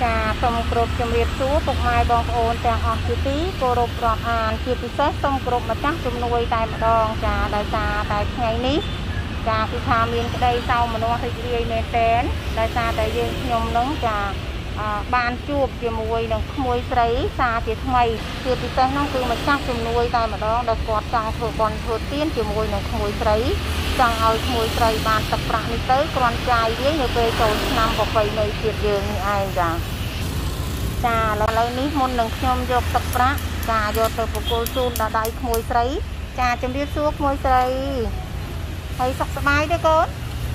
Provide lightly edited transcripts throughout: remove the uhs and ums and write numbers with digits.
ចាសូមគោរពជំរាបសួរពុកម៉ែបងប្អូនទាំងអស់ជាទីគោរពរាប់អានជាពិសេសសូមគោរពម្ចាស់ជំនួយតែម្ដងចាដោយសារតែថ្ងៃនេះចាគឺថាមានក្តីសោមនស្សរីករាយមែនទែនដោយសារតែយើងខ្ញុំនឹងចាបានជួបជាមួយនឹងក្មួយស្រីសារជាថ្មីជាពិសេសនោះគឺម្ចាស់ជំនួយតែម្ដងដែលគាត់ចង់ធ្វើបន់ធ្វើទានជាមួយនឹងក្មួយស្រីចង់ឲ្យក្មួយស្រីបានទឹកប្រាក់នេះទៅគ្រាន់ចាយវានៅពេលចូលឆ្នាំប្រពៃណីជាតិយើងនេះឯងចាឥឡូវនេះមុននឹងខ្ញុំយកទឹកប្រាក់ចាយកទៅប្រគល់ជូនដល់ដៃក្មួយស្រីចាជំរាបសួរក្មួយស្រីហើយសុខសប្បាយទេកូន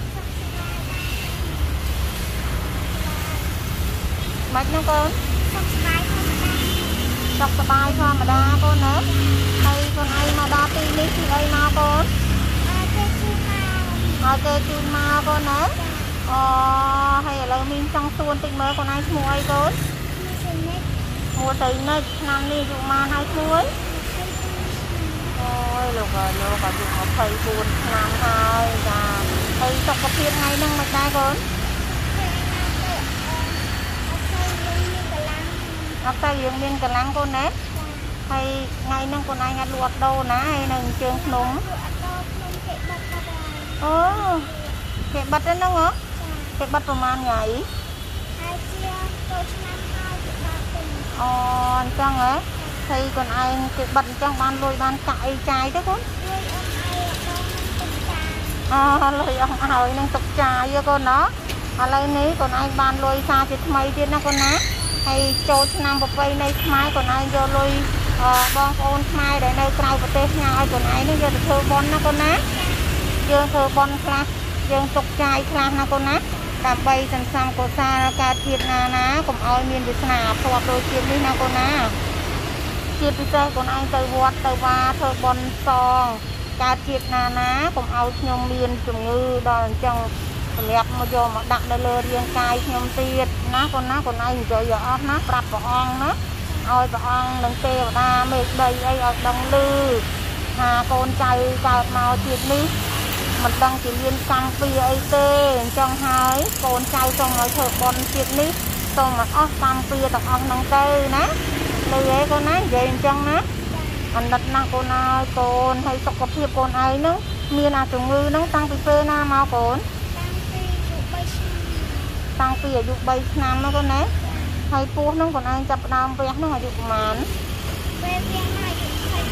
មិនហ្នឹងកូនសុខសប្បាយធម្មតាសុខសប្បាយធម្មតាកូនណាហើយកូនឯងមកដល់ទីនេះពីអីមកកូនគេជូនមកកូនណាអូហើយឥឡូវមានចង់សួនតិចមើលកូនឯងឈ្មោះអីកូនឈ្មោះស្រីនិចឆ្នាំនេះអាយុប៉ុន្មានហើយឈ្មោះអូយលោកអាយុ24ឆ្នាំហើយចាហើយសុខភាពថ្ងៃហ្នឹងមិនដែរកូនអត់ទៅយើងមានកម្លាំងកូនណាហើយថ្ងៃហ្នឹងកូនឯងអត់លក់ដូរណាហើយនៅជើងភ្នំអូគេបិទហ្នឹងហ៎គេបិទប្រហែលថ្ងៃហើយជាចូលឆ្នាំហើយគេបិទអូអញ្ចឹងហ៎ហើយកូនឯងគេបិទអញ្ចឹងបានលុយបានកាក់អីចាយទេកូនលុយអស់ហើយនឹងទុកចាយកូនណាឥឡូវនេះកូនឯងបានលុយសារជាថ្មីទៀតណាកូនណាហើយចូលឆ្នាំប្រពៃណីខ្មែរកូនឯងយកលុយបងប្អូនខ្មែរដែលនៅក្រៅប្រទេសញ៉ាំឲ្យកូនឯងនេះយកទៅធ្វើបុណ្យណាកូនណាយើងធ្វើបុណ្យខ្លះយើងទុកចាយខ្លះណាកូនណាដើម្បីសន្សំកុសលកើតជាតិណាកុំឲ្យមានវាសនាធ្លាប់ដូចជាតិនេះណាកូនណាជាពិសេសកូនឯងទៅវត្តទៅវាធ្វើបុណ្យសងកើតជាតិណាកុំឲ្យខ្ញុំមានជំងឺដល់អញ្ចឹងសម្រាប់មកយកមកដាក់នៅលើរាងកាយខ្ញុំទៀតណាកូនណាកូនឯងនិយាយអស់ណាប្រាប់ព្រះអង្គណាឲ្យព្រះអង្គនឹងទេវតាមេឃដីអីឲ្យដឹងឮថាកូនចៅកើតមកជាតិនេះមិនដឹងជាមានកម្មពីអីទេអញ្ចឹងហើយកូនចៅសូមឲ្យធ្វើបុណ្យជាតិនេះសូមឲ្យអស់កម្មពីទាំងអស់ហ្នឹងទៅណាលើឯងកូនណានិយាយអញ្ចឹងណាអាណិតណាស់កូនអើយកូនហើយសុខភាពកូនឯងហ្នឹងមានអាជំងឺហ្នឹងតាំងពីពេលណាមកកូនតាំងពីអាយុ3ឆ្នាំណាកូនណាហើយពោះហ្នឹងកូនឯងចាប់ផ្ដើមវះហ្នឹងអាយុប្រហែលពេលវះអាយុ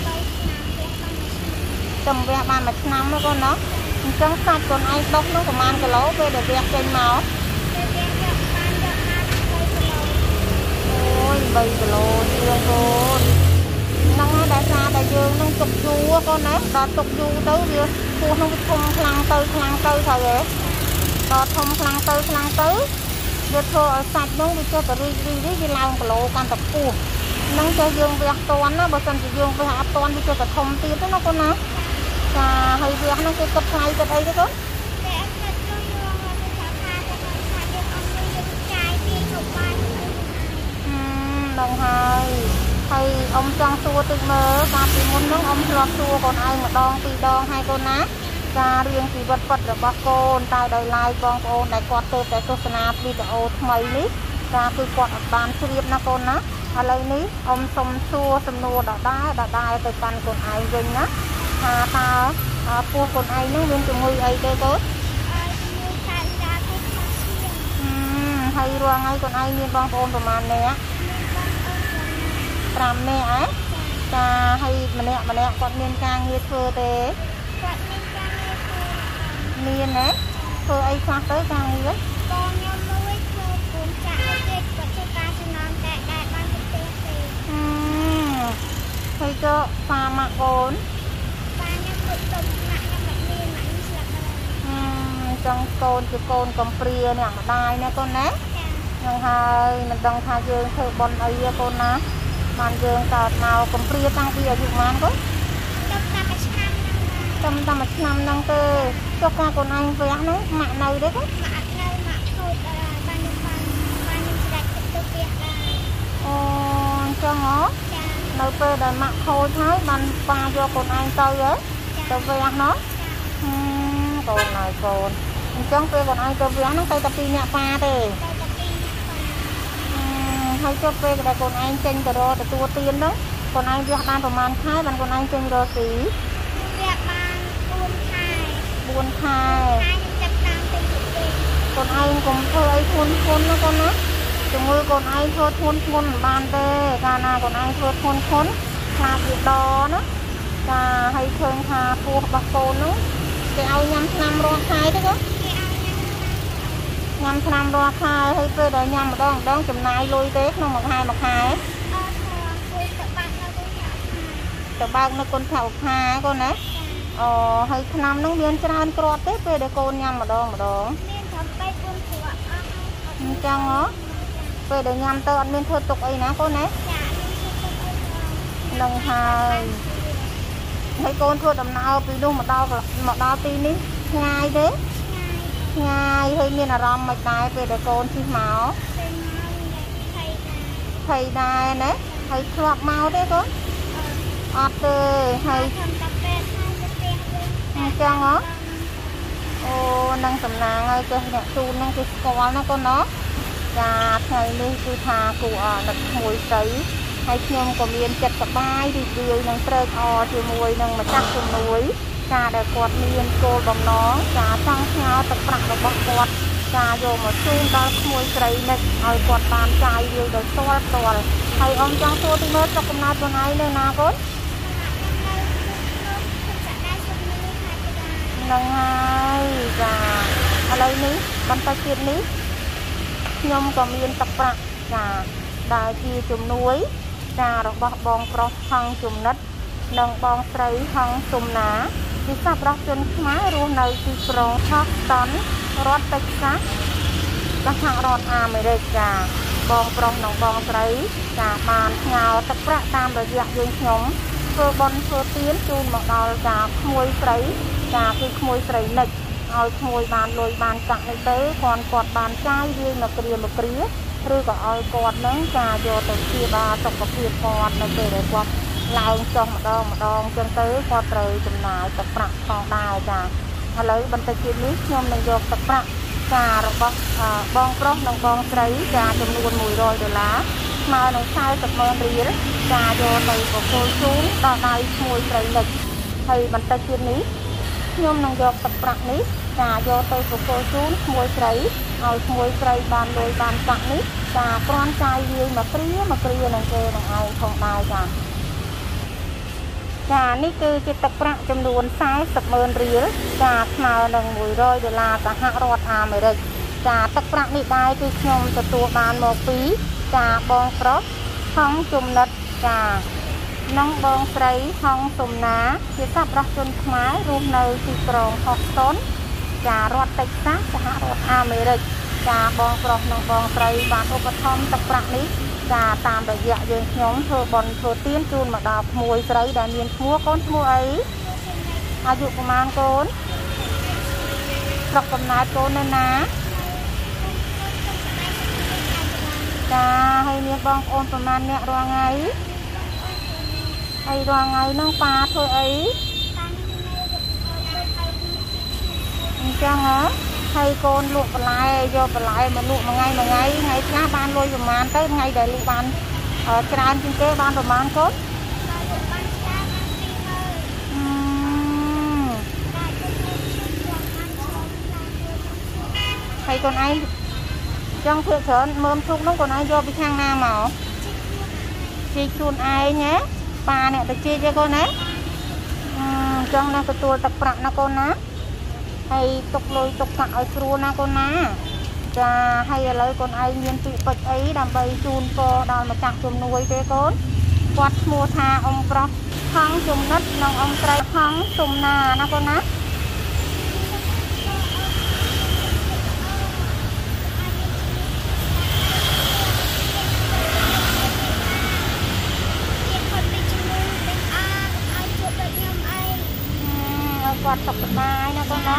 23ឆ្នាំវះបាន1ឆ្នាំណាកូនណាអញ្ចឹងសាច់កូនឯងដុសហ្នឹងប្រហែលគីឡូពេលដែលវះចេញមកពេលវះយកបានយកមក3គីឡូអូយ3គីឡូជាងកូនហ្នឹងហើយដែលសារតែយើងនឹងទុកយូរកូនណាដល់ទុកយូរទៅវាពោះហ្នឹងវាធំខ្លាំងទៅត្រូវហ៎ដល់ធំខ្លាំងទៅវាធ្វើឲ្យសាច់ហ្នឹងវាចេះតែរីកវាឡើងគីឡូកាន់តែខ្ពស់ហ្នឹងចេះយើងវះតន់ណាបើមិនជាយើងវះអត់តន់វាចេះតែធំទៀតណាកូនណាចាហើយវះហ្នឹងគេគិតថ្លៃគិតអីទេកូនតែអត់គិតយូរគេថាថាយើងអត់លុយយើងចាយពីគ្រប់បានហ្នឹងហើយអ៊ំចង់សួរតិចមើលកាលពីមុនហ្នឹងអ៊ំធ្លាប់សួរកូនឯងម្ដងពីរដងហើយកូនណាការរៀងជីវិតពិតរបស់កូនតែដោយឡែកបងប្អូនដែលគាត់ទៅតែទស្សនាវីដេអូថ្មីនេះការគឺគាត់អត់បានជ្រាបណាកូនណាឥឡូវនេះអ៊ំសុំសួរសំណួរដដែលទៅកាន់កូនឯងវិញណាថាតើពោះកូនឯងនឹងមានជំងឺអីទេកូនជំងឺខាងដាពោះខ្វះឈាមហើយរាល់ថ្ងៃកូនឯងមានបងប្អូនប្រហែលនាក់5នាក់ចាហើយម្នាក់គាត់មានការងារធ្វើទេគាត់មានការងារធ្វើមានណាធ្វើអីខ្លះទៅការងារបងខ្ញុំមួយធ្វើពូនចាក់ឲ្យទៀតគាត់ធ្វើការសំណងតែបានទៅផ្ទះទេហើយក៏ប៉ាម៉ាក់កូនប៉ាខ្ញុំមួយទុំម៉ាក់ខ្ញុំមិនមានម៉ាក់ខ្ញុំស្លាប់ហើយចង់កូនជាកូនកំព្រាអ្នកម្ដាយណាកូនណាហ្នឹងហើយមិនដឹងថាយើងធ្វើបុណ្យអីទេកូនណាបានយើងកើតមកកំព្រាតាំងពីអាយុប៉ុន្មានកូនតាមមួយឆ្នាំហ្នឹងទៅចុះការកូនឯងវះហ្នឹងម៉ាក់នៅទេកូនម៉ាក់អត់នៅម៉ាក់ខូចបានខ្ញុំស្ដាច់ទៅផ្ទះដែរអូអញ្ចឹងហ៎នៅពេលដែលម៉ាក់ខូចហើយបានប៉ាយកកូនឯងទៅហ៎ទៅវះណោះកូនហើយកូនអញ្ចឹងពេលកូនឯងទៅវះហ្នឹងទៅតែ2នាក់ប៉ាទេទៅតែ2នាក់ប៉ាให้จบไปแต่คนไอ้เจนจะรอแต่ตัวเตียนเนาะคนไอ้เรียกบ้านประมาณค่ายบ้านคนไอ้เจนรอสีเรียกบ้านบุญค่ายจัดการเป็นคนไอ้กลมเธอไอ้คนนะคนนะจมือคนไอ้เธอคนบ้านเต้การนาคนไอ้เธอคนคลาบีดอนะจะให้เชิญพาปูบักโกนนู้จะเอายำน้ำรอคายได้ก็ยำน้ำรอคายให้เพื่อได้ยำมาดองจำนายลุยเด็กน้องมาขายแต่บางนักคนแถวพาก็นะให้น้ำน้องเบียนจานกรอดเด็กเพื่อได้โกนยำมาดองจังเหรอเพื่อได้ยำเตอร์เมียนเธอตกไอ้นะก็นะนังหายให้โกนเธอดำนาปีนู้มาดาวปีนี้ง่ายเด้ง่ายให้เมียนอารมณ์ไม่ได้ไปแต่โกนที่หมาไทยได้นะให้ครอบเมาได้ก็อัดเลยให้จังเหรอโอ้นั่งสำนางเลยจะเนี่ยจูนั่งจะกอลนะก็เนาะจะไทยนี่คือทากูหนักมวยใสให้เชื่อมกับเมียนจัดสบายดีเดียวนั่งเตะถือมวยนั่งมาจับจุ่มนุ้ยจะได้กอดเมียนโกลบน้องจะตั้งเท้าตะปรักระบักกอดจะโยมมาจูนดาวมวยใสเนี่ยเอากอดตามใจเดียวโดยตัวให้อมจังตัวที่เมื่อตกนาตัวไหนเลยนะก้นนั่งไงจ้าอะไรนี้บรรพชิตนี้ยมก็มีนตะปรักจ้าได้ที่จุ่มนุ้ยจ้าเราบองกรอกหังจุ่มนัดนังบองใส่หังจุ่มหนาที่สับรักจนไม้รวมในที่กรองทักตันรถติดซักกระหังรถไม่ได้จ้าบองกรองนังบองใส่จ้าบานเงาตะปรักตามระยะยืนหยงเพื่อบอลเพื่อเตี้ยนจูนบอกเราจ้าขโมยใส่จ้าคือขโมยใส่หนึ่งเอาขโมยบานลอยบานจักในเต้ก่อนกอดบานใจเรียนมาเกลียหรือก็เอากอดนั่งจ้าโยตที่บาตกกับเพียกอดในเต้เลยกว่าลายจงมาดองจนเต้กอดเลยจำนายตะปรักทองได้จ้าอะไรบรรทุกนี้ยมในโยกตะปรักจ้าเราบองกรอกนังบองใส่จ้าจำนวน$100มาหนังชายสักเมื่อเรียนจ้าโยในกับโคชูต่อในมวยใส่เหล็กให้บรรทุกนี้ยมนังโยกตะปรักนี้จ้าโยในกับโคชูมวยใส่เอามวยใส่บานลอยบานจักนี้จ้ากรอนใจยืนมาเกลียนังเกนังไอของได้จ้านี่คือจิตตะปรักจำนวน$40,000จ้ามาหนึ่ง$100กับ500ไม่ได้จ้าตะปรักนี่ได้คือยมจะตัวบานหมกปีจ้าบองกรอกห้องจุ่มนัดจ้าน้องบองใส่ห้องสุ่มน้าที่สับรักจนไม้รวมในที่กรองหกต้นจ้ารถติดซักจะ500ไม่ได้จ้าบองกรอกน้องบองใส่บานอุปธรรมตะปรักนี้จ้าตามระยะยืนหยงเธอบอลเธอเตี้ยนจูนมาดาวมวยใส่ได้เมียนหัวก้นมวยอายุประมาณก้นปรับกำนัดก้นนั่นนะจ้าให้เมียบองโอนประมาณเนี่ยรอไงไอ้รอไงน้องปลาเธอไอ้จังเหรอให้โกนลูกปลายโยปลายมาลูกมาไงไงช้าบ้านลอยประมาณเต้ไงเดี๋ยวลูกบ้านกระดานจริงเต้บ้านประมาณก้นให้คนไอ้จังเพื่อเฉินเมื่อทุกน้องคนไอ้โยไปข้างหน้าหมอจีจูนไอ้เนี้ยปลาเนี่ยตะจีเจ้าคนนะจังนั่งตัวตะปรักนะคนนะให้ตกลอยตกฝักไอ้ครูนะคนนะจะให้อะไรคนไอ้เงียนปีปัดไอ้ดำใบจูนโปดอนมาจักจุ่มนุ้ยเจ้าคนวัดมัวทาองกรอกทั้งจุ่มนัดน้ององไตรทั้งจุ่มนานะคนนะกอดตกไม้นะคนนะ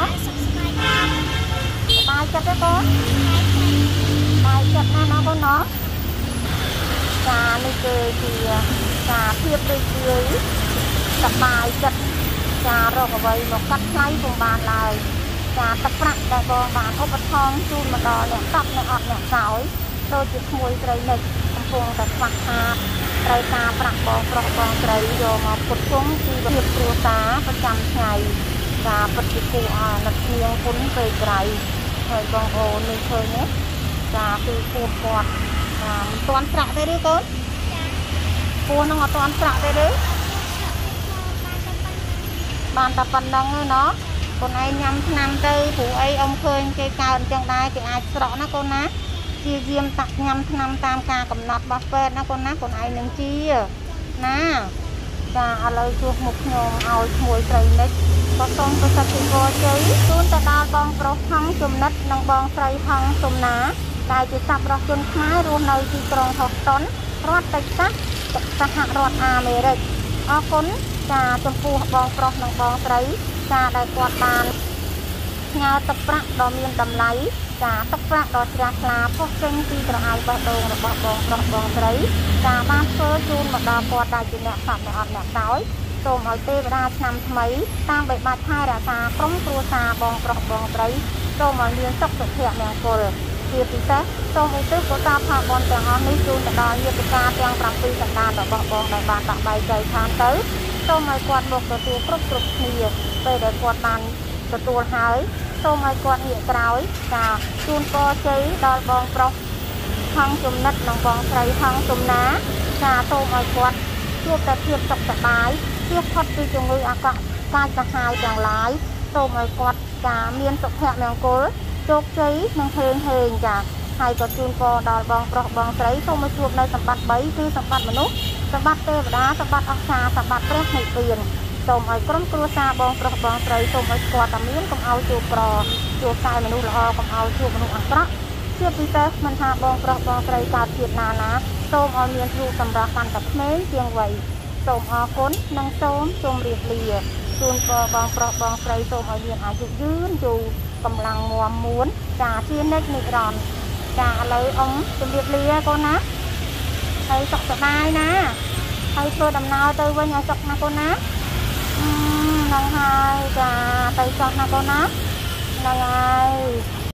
ตายจัดแล้วคนตายจัดนะน้องคนเนาะจาในเกยเกียจาเทียบเลยเกยสบายจัดจาเราเอาไว้มากัดไล่ตรงบานลายจาตะปรักได้บองบานอุปทองจูนมาดอเนี่ยตับเนี่ยอดเนี่ยสาวโดยจุดมวยใจหนึ่งពងតែខ្វះខាតត្រូវការប្រាក់បងប្រុសបងស្រីយកមកផ្គត់ផ្គង់ជីវភាពគ្រួសារប្រចាំថ្ងៃការពិតជាគួរអាណិតនាងគុណពេលក្រៃហើយបងប្អូននេះឃើញទេចាគឺគួរគាត់មិនទាន់ស្រាក់ទេឬកូនគួរនឹងអត់ទាន់ស្រាក់ទេឬបានតែប៉ុណ្ណឹងឯណោះកូនឯងញ៉ាំឆ្នាំទៅព្រោះអីអ៊ំឃើញគេកើអញ្ចឹងដែរគេអាចស្រក់ណាកូនណាជាយាមតាក់ញ៉ាំឆ្នាំតាមការកំណត់របស់ពេទ្យណាកូនណាកូនឯងនឹងជាណាចាឥឡូវជួបមុខខ្ញុំឲ្យឈ្មោះស្រីនិចក៏សូមប្រសិទ្ធពរជ័យជូនទៅដល់បងប្រុសហងចំណិតនិងបងស្រីហងសុំណាដែលជាសប្បុរសជនខ្មែររស់នៅទីក្រុង Houston រដ្ឋ Texas សហរដ្ឋអាមេរិកអរគុណចាចំពោះបងប្រុសនិងបងស្រីចាដែលគាត់បានផ្ញើទឹកប្រាក់ដ៏មានតម្លៃចាទឹកប្រាក់ដ៏ជ្រះថ្លាផុសចេញពីក្រអៅបេះដូងរបស់បងប្រុសបងស្រីចាបានធ្វើជូនមកដល់គាត់ដែលជាអ្នកសត្វអ្នកអត់អ្នកតោចសូមឲ្យទេវតាឆ្នាំថ្មីតាមបីបាច់ថែរក្សាក្រុមគ្រួសារបងប្រុសបងស្រីសូមឲ្យមានសុខសុភមង្គលជាពិសេសសូមឧទ្ទិសកុសលផលបុណ្យទាំងអស់នេះជូនទៅដល់ញាតិការទាំង7សន្តានរបស់បងដែលបានដាក់បាយចែកឋានទៅសូមឲ្យគាត់មកទទួលគ្រប់គ្នាពេលដែលគាត់បានទទួលហើយសូមឲ្យគាត់ងាកក្រោយចាជូនពរជ័យដល់បងប្រុសហងចំណិតនិងបងស្រីហងសុំណាចាសូមឲ្យគាត់ជួបតែភាពសុខសប្បាយជៀសផុតពីជំងឺអាក្រក់កាចសាហាវទាំងឡាយសូមឲ្យគាត់ចាមានសុភមង្គលជោគជ័យនិងហេងចាហើយក៏ជូនពរដល់បងប្រុសបងស្រីសូមឲ្យជួបនៅសម្បត្តិ3គឺសម្បត្តិមនុស្សសម្បត្តិទេវតាសម្បត្តិអស្ចារ្យសម្បត្តិព្រះនិព្វានសូមឲ្យក្រុមគ្រួសារបងប្រុសបងស្រីសូមឲ្យស្គាល់តែមានកុំឲ្យជួបក្រជួបតែមនុស្សល្អកុំឲ្យជួបមនុស្សអាក្រក់ជាពិសេសមិនថាបងប្រុសបងស្រីកើតជាតិណាសូមឲ្យមានរូបសម្រាប់កាន់តែក្មេងជាងវ័យសូមអរគុណនិងសូមជម្រាបលាជូនពរបងប្រុសបងស្រីសូមឲ្យមានអាយុយឺនយូរកម្លាំងមាំមួនចាជានិច្ចនិរន្តរ៍ចាឥឡូវអ៊ំជម្រាបលាកូនណាហើយសុខសប្បាយណាហើយធ្វើដំណើរទៅវិញឲ្យសុខណាកូនណាហ្នឹងហើយចាទៅចោះណាកូនណាហ្នឹងហើយ